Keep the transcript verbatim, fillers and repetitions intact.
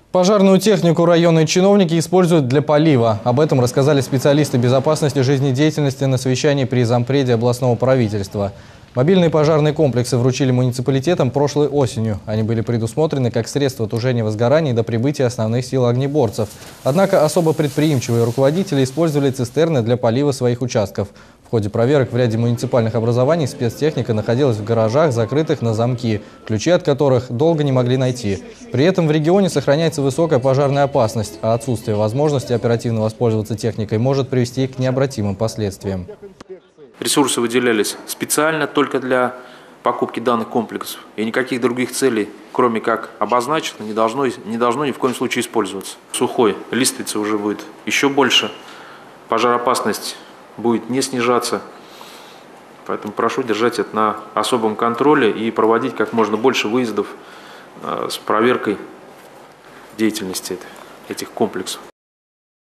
Пожарную технику районные чиновники используют для полива. Об этом рассказали специалисты безопасности жизнедеятельности на совещании при зампреде областного правительства. Мобильные пожарные комплексы вручили муниципалитетам прошлой осенью. Они были предусмотрены как средство тушения возгораний до прибытия основных сил огнеборцев. Однако особо предприимчивые руководители использовали цистерны для полива своих участков. В ходе проверок в ряде муниципальных образований спецтехника находилась в гаражах, закрытых на замки, ключи от которых долго не могли найти. При этом в регионе сохраняется высокая пожарная опасность, а отсутствие возможности оперативно воспользоваться техникой может привести к необратимым последствиям. Ресурсы выделялись специально только для покупки данных комплексов, и никаких других целей, кроме как обозначено, не должно, не должно ни в коем случае использоваться. Сухой листвицы уже будет еще больше, пожароопасность будет не снижаться, поэтому прошу держать это на особом контроле и проводить как можно больше выездов с проверкой деятельности этих комплексов.